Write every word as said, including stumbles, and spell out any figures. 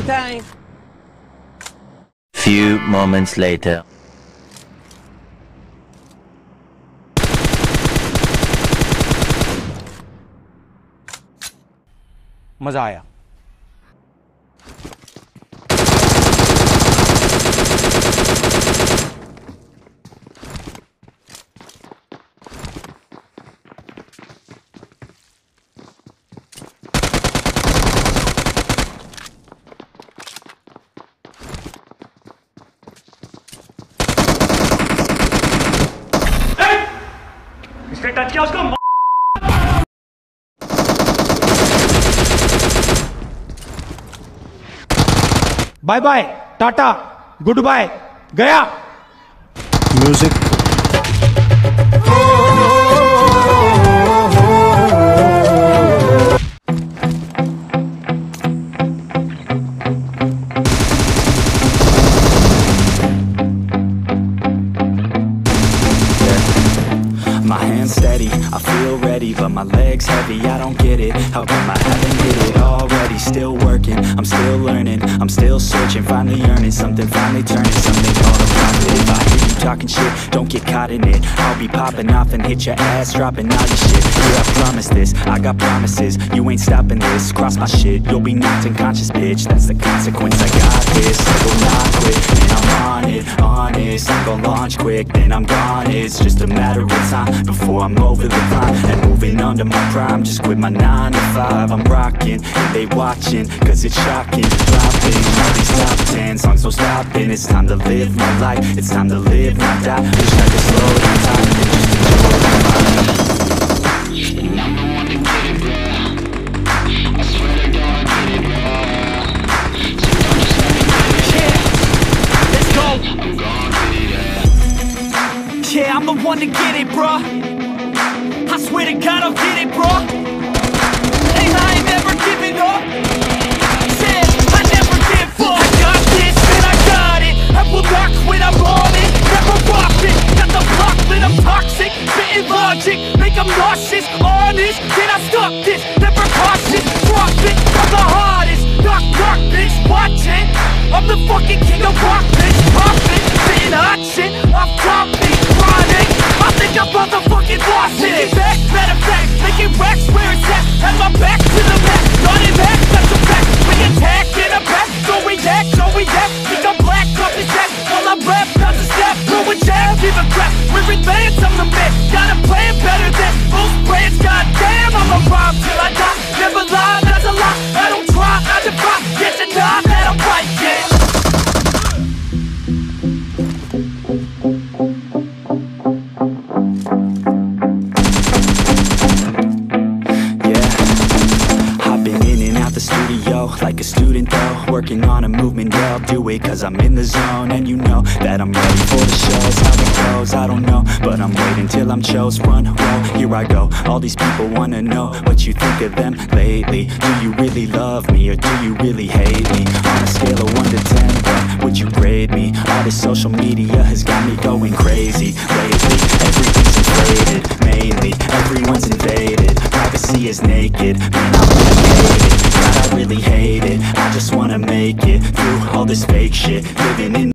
time. Few moments later. मजा आया। इसने टच किया उसको। Bye bye, tata, good bye, गया। Music. My hands steady, I feel ready, but my legs heavy, I don't get it. How come I haven't hit it already? Still working, I'm still learning, I'm still searching, finally earning something, finally turning something called a profit. If I hear you talking shit, don't get caught in it. I'll be popping off and hit your ass, dropping all your shit. Yeah, I promise this, I got promises, you ain't stopping this. Cross my shit, you'll be knocked unconscious, bitch. That's the consequence, I got this, I will not quit. And I'm on it, honest, I'm gon' launch quick, then I'm gone. It's just a matter of time before I'm over the line and moving under my prime. Just quit my nine to five, I'm rocking, and they watching, cause it's shocking. Dropping all these top ten songs, no stopping. It's time to live my life, it's time to live, not die. Wish I could slow down time and just enjoy my life. And I'm the one to get it, bro. I swear to God, I get it, bro. So don't just let me get it. Yeah, let's go. I'm gonna get it, yeah. Yeah, I'm the one to get it, bro. I swear to God, I'll get it, bro. Hey, I ain't never giving up. Said I never give up. I got this, and I got it. I will not quit, I'm on it. Never rock it. Got the block lit, I'm toxic. Spitting logic, make them nauseous. Honest, can I stop this? Never cautious, drop it. I'm the hardest. Knock, knock, bitch, watching. I'm the fucking king of rock, bitch. Poppin', spitting hot shit. I'm topic, chronic. I think I'm motherfucking lost it. Making back, matter of fact, making racks where it's at. Have my back to the mat, not in back, that's a fact. We attack in a back, so we act, so we act. Think I'm black, off his back, while I rap, not to step. Throw a jab, give a crap. We're advanced, I'm the man. Got a plan better than most brands. Goddamn, I'm a rhyme till I die. Never lie, that's a lie. I don't try, I defy. Get to die, that I'm right, yeah. Like a student though, working on a movement, yeah, I'll do it cause I'm in the zone. And you know that I'm ready for the shows. How it goes, I don't know, but I'm waiting till I'm chose. Front row, here I go. All these people wanna know what you think of them lately. Do you really love me or do you really hate me? On a scale of one to ten, what would you grade me? All this social media has got me going crazy lately. Everything's inflated, mainly everyone's invaded. Privacy is naked, man, I really hate it. God, I really hate it. I just wanna make it through all this fake shit, living in